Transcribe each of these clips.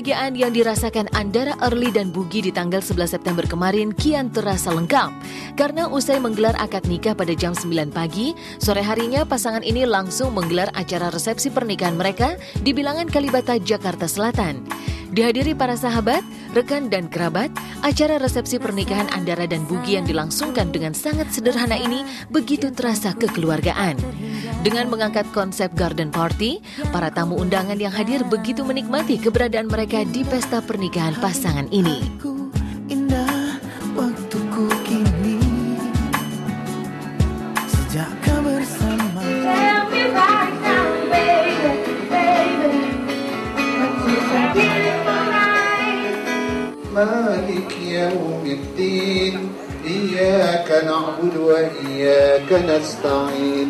Kebahagiaan yang dirasakan Andara Early dan Bugi di tanggal 11 September kemarin kian terasa lengkap. Karena usai menggelar akad nikah pada jam 9 pagi, sore harinya pasangan ini langsung menggelar acara resepsi pernikahan mereka di Bilangan Kalibata, Jakarta Selatan. Dihadiri para sahabat, rekan dan kerabat, acara resepsi pernikahan Andara dan Bugi yang dilangsungkan dengan sangat sederhana ini begitu terasa kekeluargaan. Dengan mengangkat konsep garden party, para tamu undangan yang hadir begitu menikmati keberadaan mereka di pesta pernikahan pasangan ini. Indah waktuku kini sejak kau bersama. Tell me right now, baby, baby, مالك يوم الدين إياك نعبد وإياك نستعين.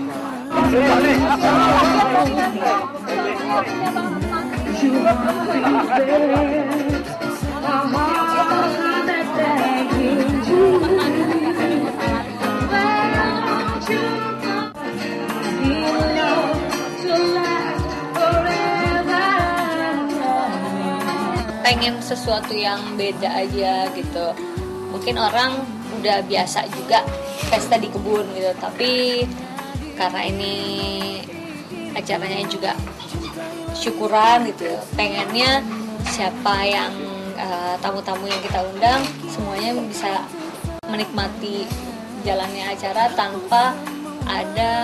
Pengen sesuatu yang beda aja gitu. Mungkin orang udah biasa juga pesta di kebun gitu, tapi karena ini acaranya juga syukuran gitu, pengennya siapa yang tamu-tamu yang kita undang semuanya bisa menikmati jalannya acara tanpa ada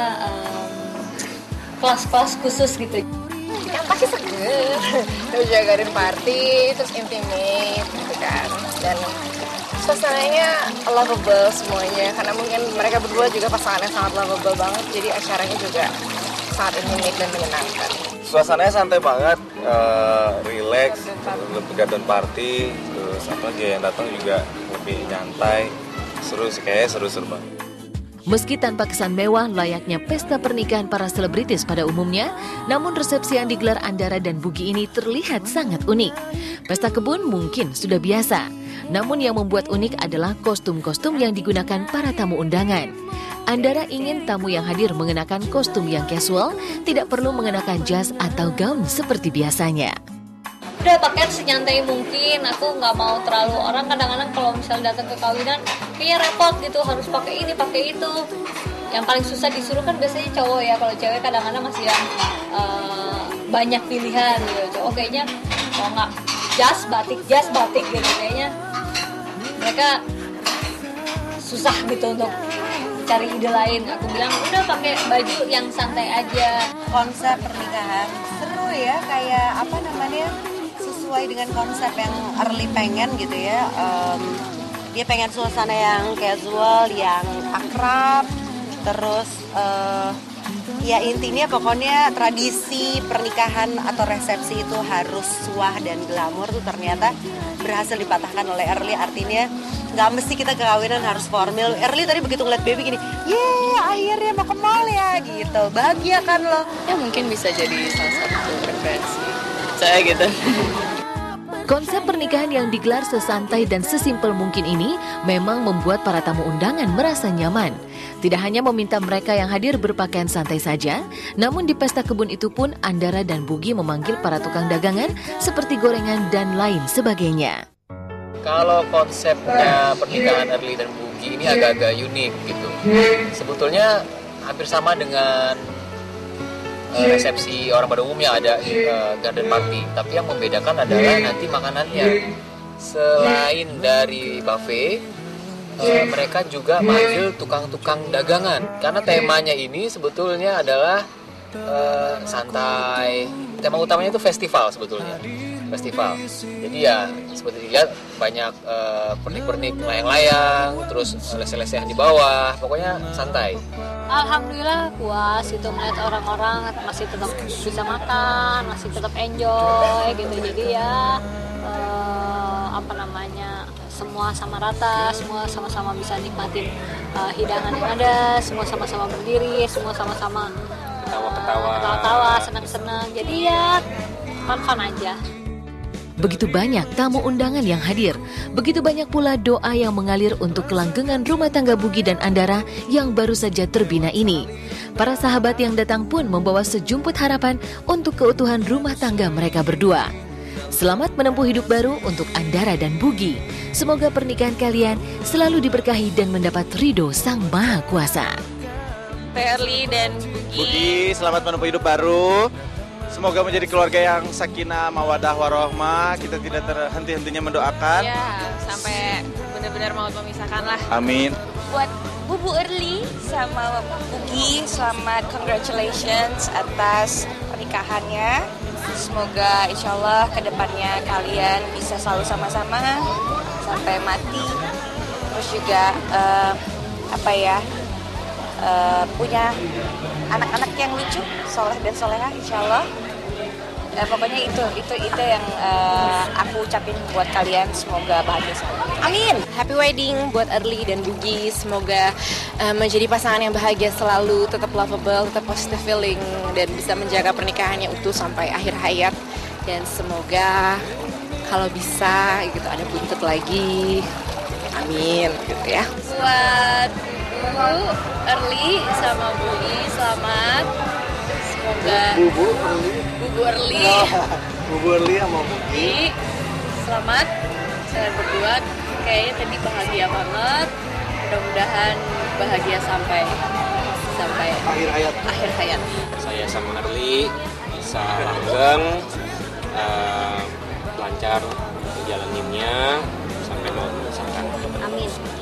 kelas-kelas khusus gitu. Yang pasti seger, terus jagain party, terus intimate gitu kan, dan suasananya lovable semuanya, karena mungkin mereka berdua juga pasangan yang sangat lovable banget, jadi acaranya juga sangat intimate dan menyenangkan. Suasananya santai banget, relax, lebih garden party, terus apalagi yang datang juga lebih nyantai, seru sih, kayaknya seru-seru banget. Meski tanpa kesan mewah layaknya pesta pernikahan para selebritis pada umumnya, namun resepsi yang digelar Andara dan Bugi ini terlihat sangat unik. Pesta kebun mungkin sudah biasa, namun yang membuat unik adalah kostum-kostum yang digunakan para tamu undangan. Andara ingin tamu yang hadir mengenakan kostum yang casual, tidak perlu mengenakan jas atau gaun seperti biasanya. Udah pakai senyantai mungkin, aku nggak mau terlalu, orang kadang-kadang kalau misalnya datang ke kawinan kayaknya repot gitu, harus pakai ini pakai itu. Yang paling susah disuruh kan biasanya cowok ya, kalau cewek kadang-kadang masih yang banyak pilihan gitu. Cowok kayaknya kalau nggak jas batik gitu, kayaknya mereka susah gitu untuk cari ide lain. Aku bilang udah pakai baju yang santai aja. Konsep pernikahan seru ya, kayak apa namanya, sesuai dengan konsep yang Early pengen gitu ya. Dia pengen suasana yang casual, yang akrab, terus ya intinya pokoknya tradisi pernikahan atau resepsi itu harus suah dan glamor tuh ternyata berhasil dipatahkan oleh Early. Artinya nggak mesti kita ke kawinan harus formal. Early tadi begitu ngeliat baby gini, akhirnya mau ke mall ya gitu, bahagia kan lo. Ya mungkin bisa jadi salah satu preferensi saya gitu. Konsep pernikahan yang digelar sesantai dan sesimpel mungkin ini memang membuat para tamu undangan merasa nyaman. Tidak hanya meminta mereka yang hadir berpakaian santai saja, namun di pesta kebun itu pun Andara dan Bugi memanggil para tukang dagangan seperti gorengan dan lain sebagainya. Kalau konsepnya pernikahan Early dan Bugi ini agak-agak unik gitu. Sebetulnya hampir sama dengan resepsi orang pada umumnya, ada garden party, tapi yang membedakan adalah nanti makanannya. Selain dari buffet, mereka juga manggil tukang-tukang dagangan, karena temanya ini sebetulnya adalah santai. Tema utamanya itu festival sebetulnya, festival. Jadi ya seperti dilihat banyak pernik-pernik layang-layang, terus lese-lesehan di bawah, pokoknya santai. Alhamdulillah puas gitu melihat orang-orang masih tetap bisa makan, masih tetap enjoy gitu. Jadi ya semua sama rata, semua sama-sama bisa nikmatin hidangan yang ada, semua sama-sama berdiri, semua sama-sama ketawa-tawa, senang-senang. Jadi ya fun-fun aja. Begitu banyak tamu undangan yang hadir, begitu banyak pula doa yang mengalir untuk kelanggengan rumah tangga Bugi dan Andara yang baru saja terbina ini. Para sahabat yang datang pun membawa sejumput harapan untuk keutuhan rumah tangga mereka berdua. Selamat menempuh hidup baru untuk Andara dan Bugi. Semoga pernikahan kalian selalu diberkahi dan mendapat ridho Sang Maha Kuasa. Erly dan Bugi, selamat menempuh hidup baru. Semoga menjadi keluarga yang sakinah, mawadah, warohmah. Kita tidak terhenti-hentinya mendoakan. Ya, sampai benar-benar mau memisahkan lah. Amin. Buat Bubu Erly sama Bugi, selamat congratulations atas pernikahannya. Semoga insya Allah kedepannya kalian bisa selalu sama-sama sampai mati. Terus juga punya anak-anak yang lucu, soleh dan soleha insya Allah. Pokoknya itu yang aku ucapin buat kalian, semoga bahagia selalu. Amin. Happy wedding buat Erly dan Bugi. Semoga menjadi pasangan yang bahagia selalu, tetap lovable, tetap positive feeling, dan bisa menjaga pernikahannya utuh sampai akhir hayat. Dan semoga kalau bisa gitu ada buntut lagi. Amin gitu ya. Buat Bu Erly sama Bugi, selamat. Semoga Bubu Erly sama Bugi selamat. Saya berdua kayaknya tadi bahagia banget. Mudah-mudahan bahagia sampai akhir hayat. Saya sama Erly bisa langgeng, lancar jalaninnya sampai mau memisahkan. Amin.